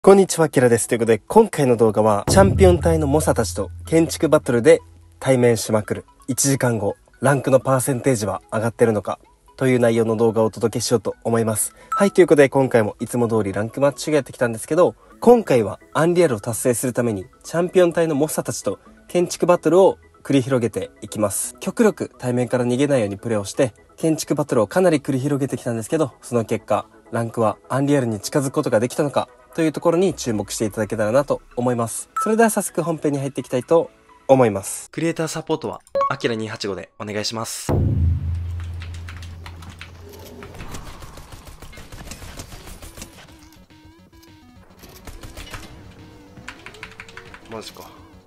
こんにちは、キラです。ということで、今回の動画は、チャンピオン隊の猛者たちと建築バトルで対面しまくる。1時間後、ランクのパーセンテージは上がってるのかという内容の動画をお届けしようと思います。はい、ということで、今回もいつも通りランクマッチがやってきたんですけど、今回はアンリアルを達成するために、チャンピオン隊の猛者たちと建築バトルを繰り広げていきます。極力対面から逃げないようにプレイをして、建築バトルをかなり繰り広げてきたんですけど、その結果、ランクはアンリアルに近づくことができたのか、というところに注目していただけたらなと思います。それでは早速本編に入っていきたいと思います。 クリエイターサポートは、アキラ285でお願いします。マジか。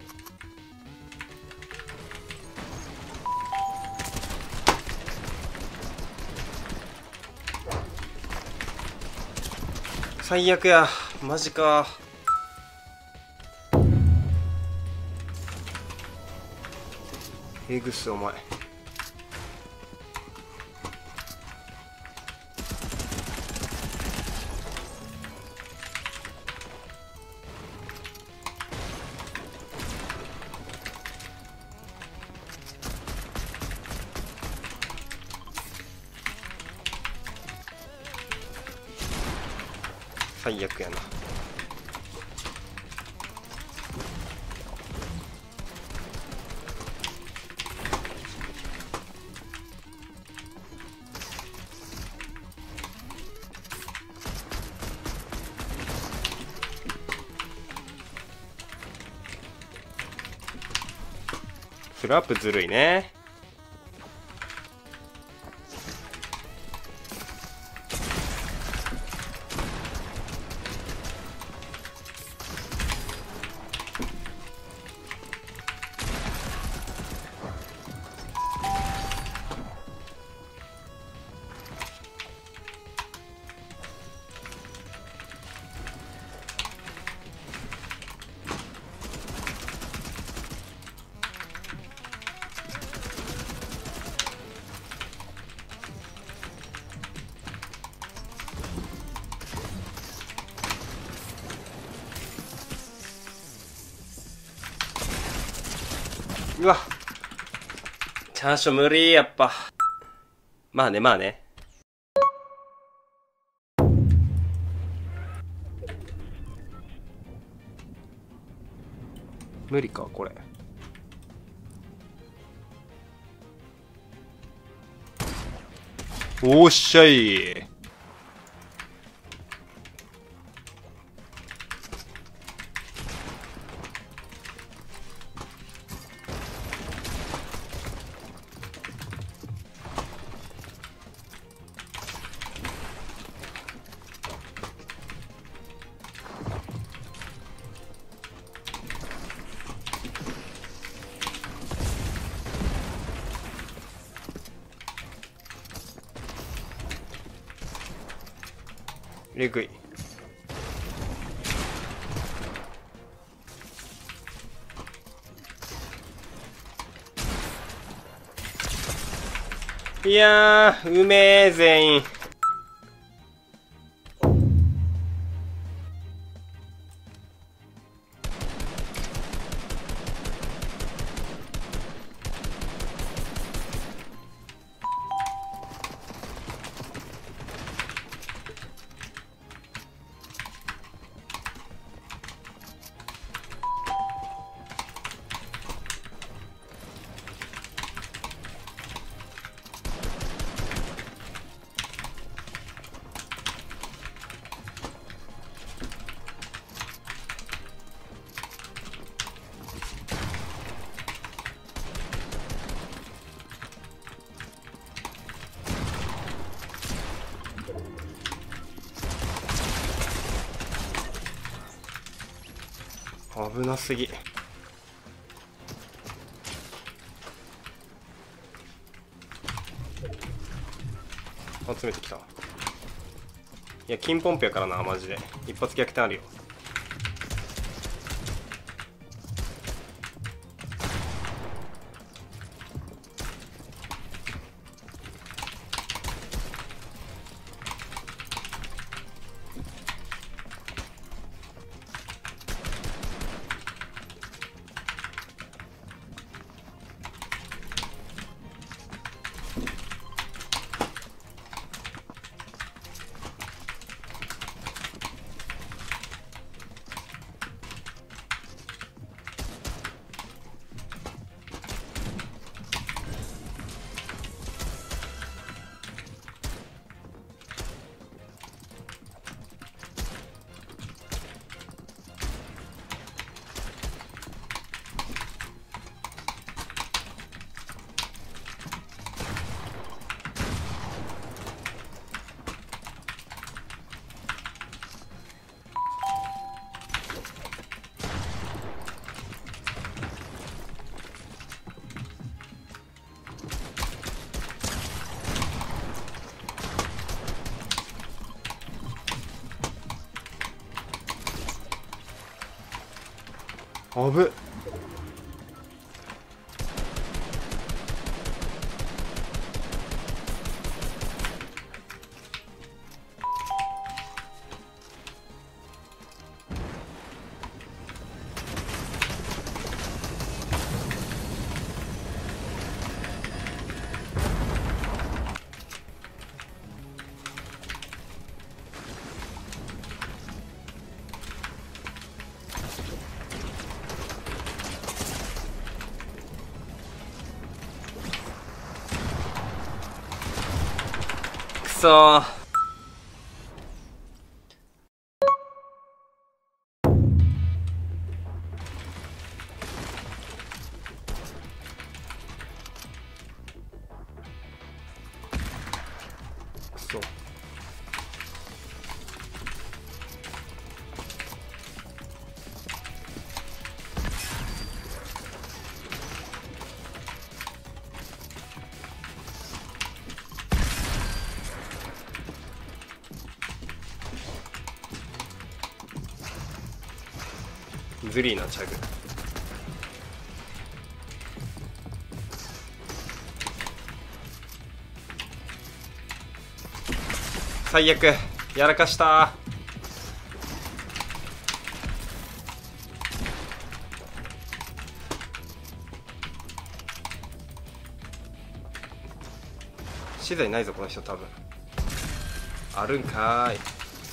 最悪や。マジか。えぐすお前。最悪やな。スラップずるいね。うわ、チャンショ無理やっぱ。まあねまあね。無理かこれ。おっしゃい。えぐい。いやー、うめえ全員。危なすぎ。集めてきた。いや金ポンプやからなマジで。一発逆転あるよ。 あぶっ。くそー。くそ。ずりーなチャグ。最悪やらかしたー。資材ないぞこの人多分。あるんかーい。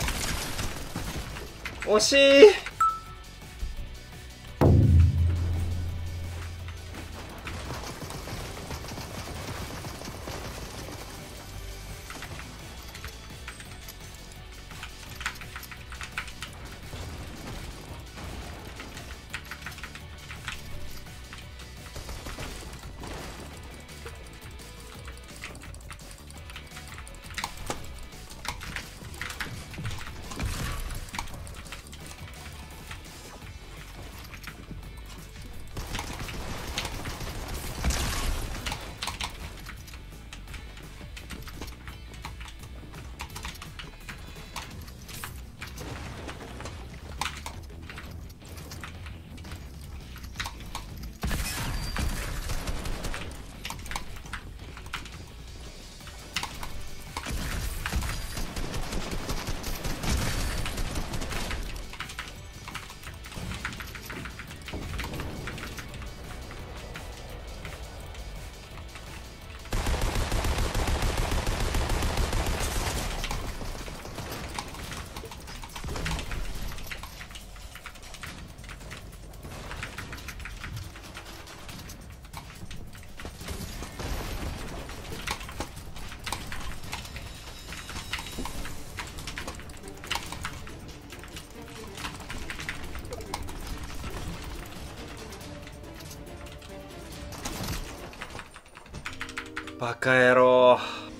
惜しい。バカ野郎。